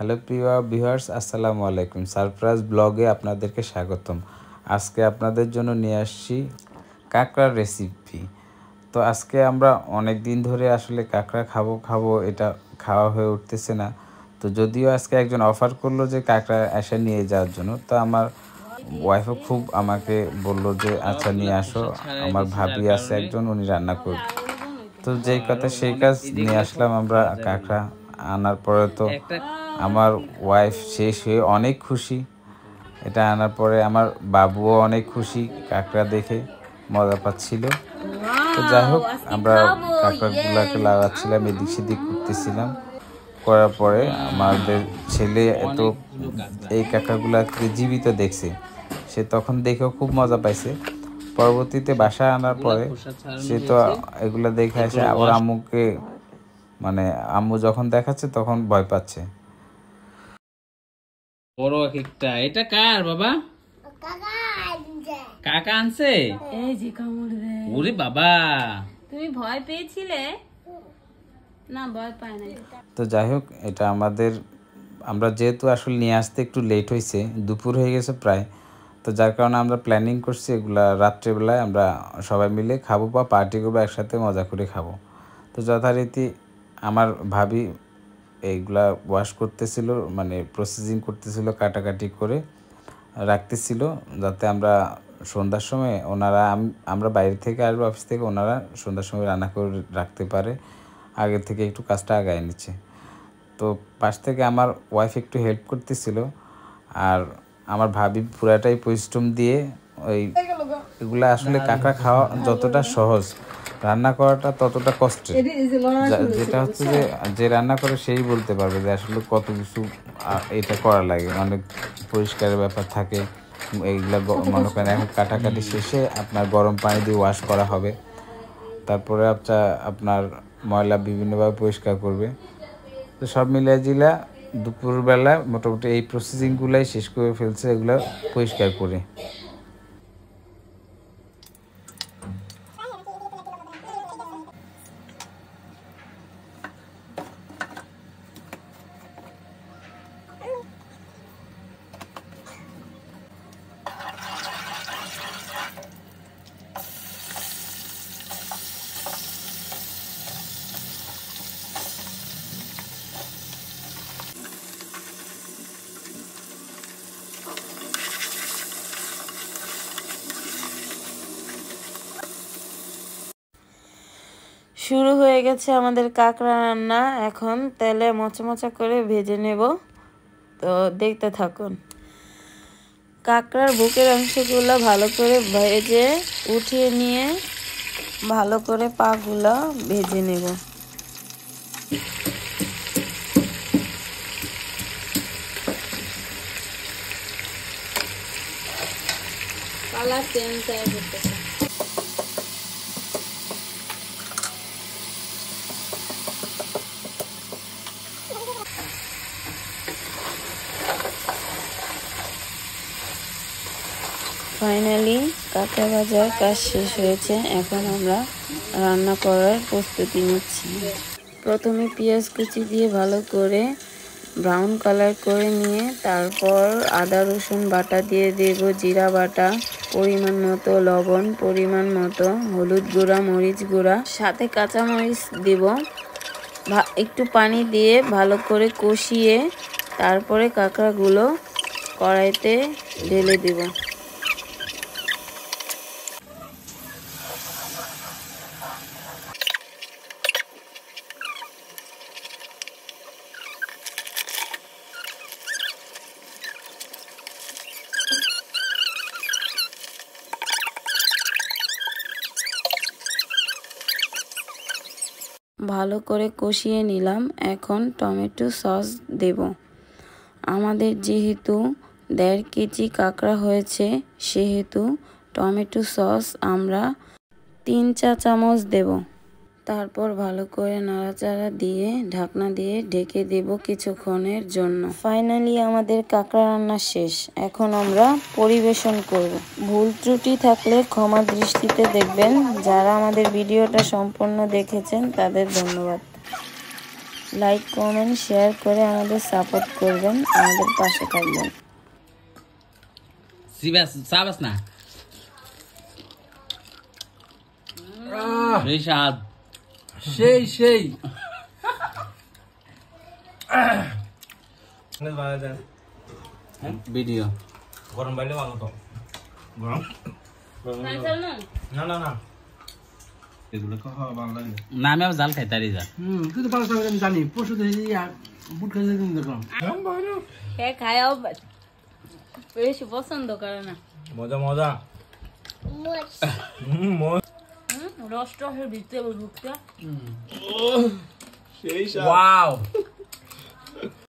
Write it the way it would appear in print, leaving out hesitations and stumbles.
Hello প্রিয় viewers, আসসালামু আলাইকুম। সারপ্রাইজ ব্লগে আপনাদেরকে স্বাগতম। আজকে আপনাদের জন্য নিয়ে আসছি কাঁকড়ার রেসিপি। তো আজকে আমরা অনেক দিন ধরে আসলে কাঁকড়া খাবো এটা খাওয়া হয়ে উঠতেছে না। তো যদিও আজকে একজন অফার করলো যে কাঁকড়া এসে নিয়ে যাওয়ার জন্য, তো আমার ওয়াইফও খুব আমাকে বলল যে আচ্ছা নিয়ে আসো, আমার ভাবি আছে একজন, উনি রান্না করবে। তো যেই কথা সেই কাজ, নিয়ে আসলাম আমরা কাঁকড়া। আনার পরে তো আমার ওয়াইফ শেষ হয়ে অনেক খুশি। এটা আনার পরে আমার বাবুও অনেক খুশি, কাঁকড়া দেখে মজা পাচ্ছিল। তো যাই হোক, আমরা কাঁকড়াগুলোকে লাগাচ্ছিলাম, এদিক সেদিক করতেছিলাম। করার পরে আমাদের ছেলে তো এই কাঁকড়াগুলাকে জীবিত দেখছে, সে তখন দেখেও খুব মজা পাইছে। পরবর্তীতে বাসায় আনার পরে সে তো এগুলো দেখে আসে, আবার আম্মুকে মানে আম্মু যখন দেখাচ্ছে তখন ভয় পাচ্ছে। বড় একটা, এটা কার বাবা? কাকা আনছে। এই যে কামড় দেয়। ওরে বাবা, তুমি ভয় পেয়েছিলে? না, ভয় পায় না। তো যাই হোক, এটা আমরা যেহেতু আসলে নিয়ে আসতে একটু লেট হয়েছে, দুপুর হয়ে গেছে প্রায়, তো যার কারণে আমরা প্ল্যানিং করছি এগুলা রাত্রেবেলায় আমরা সবাই মিলে খাবো বা পার্টি করবো, একসাথে মজা করে খাবো। তো যথারীতি আমার ভাবি এইগুলা ওয়াশ করতেছিল, মানে প্রসেসিং করতেছিল, কাটাকাটি করে রাখতেছিল, যাতে আমরা সন্ধ্যার সময় আমরা বাইরে থেকে আসবো, অফিস থেকে, ওনারা সন্ধ্যার সময় রান্না করে রাখতে পারে। আগে থেকে একটু কাজটা আগায় নিচ্ছে। তো পাশ থেকে আমার ওয়াইফ একটু হেল্প করতেছিল, আর আমার ভাবি পুরাটাই পরিশ্রম দিয়ে এগুলা আসলে কাঁকড়া খাওয়া যতটা সহজ, রান্না করাটা ততটা কষ্টের। যেটা হচ্ছে যে রান্না করে সেই বলতে পারবে যে আসলে কত কিছু এটা করা লাগে, অনেক পরিষ্কারের ব্যাপার থাকে। এইগুলা মনে করেন এখন কাটাকাটি শেষে আপনার গরম পানি দিয়ে ওয়াশ করা হবে, তারপরে আপনার ময়লা বিভিন্নভাবে পরিষ্কার করবে। তো সব মিলিয়ে জিলা দুপুরবেলা মোটামুটি এই প্রসেসিংগুলাই শেষ করে ফেলছে, এগুলো পরিষ্কার করে। শুরু হয়ে গেছে আমাদের কাঁকড়া রান্না। এখন তেলে মোচা করে ভেজে নেব, তো দেখতে থাকুন। কাঁকড়ার বুকের অংশগুলো ভালো করে ভেজে উঠিয়ে নিয়ে ভালো করে পাগুলো ভেজে নেব। কালার চেঞ্জ হয়ে যেতেছে। ফাইনালি কাঁকড়া ভাজার কাজ শেষ হয়েছে। এখন আমরা রান্না করার প্রস্তুতি নিচ্ছি। প্রথমে পেঁয়াজ কুচি দিয়ে ভালো করে ব্রাউন কালার করে নিয়ে তারপর আদা রসুন বাটা দিয়ে দেব, জিরা বাটা, পরিমাণ মতো লবণ, পরিমাণ মতো হলুদ গুঁড়া, মরিচ গুঁড়া, সাথে কাঁচামরিচ দেব। একটু পানি দিয়ে ভালো করে কষিয়ে তারপরে কাঁকড়াগুলো কড়াইতে ঢেলে দেব। ভালো করে কষিয়ে নিলাম। এখন টমেটো সস দেব। আমাদের যেহেতু 1.5 কেজি কাঁকড়া হয়েছে, সেহেতু টমেটো সস আমরা 3 চা চামচ দেব। তারপর ভালো করে নাড়াচাড়া দিয়ে ঢাকনা দিয়ে ঢেকে দেব কিছুক্ষণের জন্য। ফাইনালি আমাদের কাঁকড়া রান্না শেষ। এখন আমরা পরিবেশন করব। ভুল ত্রুটি থাকলে ক্ষমা দৃষ্টিতে দেখবেন। যারা আমাদের ভিডিওটা সম্পূর্ণ দেখেছেন তাদের ধন্যবাদ। লাইক কমেন্ট শেয়ার করে আমাদের সাপোর্ট করবেন, আমাদের পাশে থাকবেন। sabes না রিশাদ সেই ভিডিও গরম বাইলে ভালো তো গরম না এগুলো খাওয়া ভালো লাগে না আমি আবার জাল খাই তারি যা কিন্তু পাঁচ টাকা আমি জানি পরশু দেখি বুট খাইছে কিন্তু দেখলাম খায়ও বেশি পছন্দ করে না। মজা রসটা ভিতরে ঢুকতে ওয়াও